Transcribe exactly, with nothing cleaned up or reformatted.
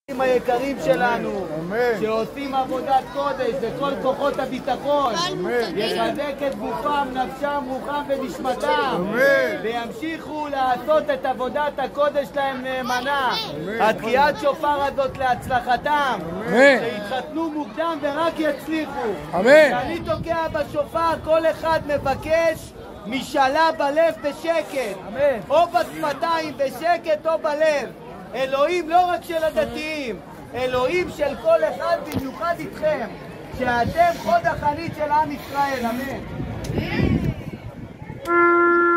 היקרים שלנו, שעושים עבודת קודש לכל כוחות הביטחון, יחזק את גופם, נפשם, רוחם ונשמתם, וימשיכו לעשות את עבודת הקודש להם נאמנה. התקיעת שופר הזאת להצלחתם, שיתחתנו מוקדם ורק יצליחו. כשאני תוקע בשופר, כל אחד מבקש משאלה בלב בשקט, או בשפתיים בשקט או בלב. אלוהים לא רק של הדתיים, אלוהים של כל אחד, במיוחד איתכם, שאתם חוד החנית של עם ישראל, אמן.